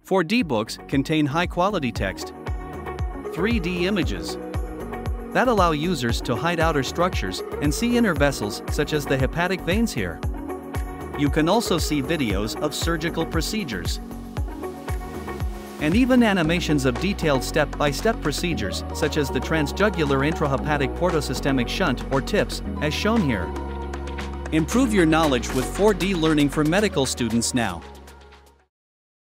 4D books contain high-quality text. 3D images that allow users to hide outer structures and see inner vessels such as the hepatic veins here. You can also see videos of surgical procedures and even animations of detailed step-by-step procedures such as the transjugular intrahepatic portosystemic shunt or TIPS, as shown here. Improve your knowledge with 4D learning for medical students now.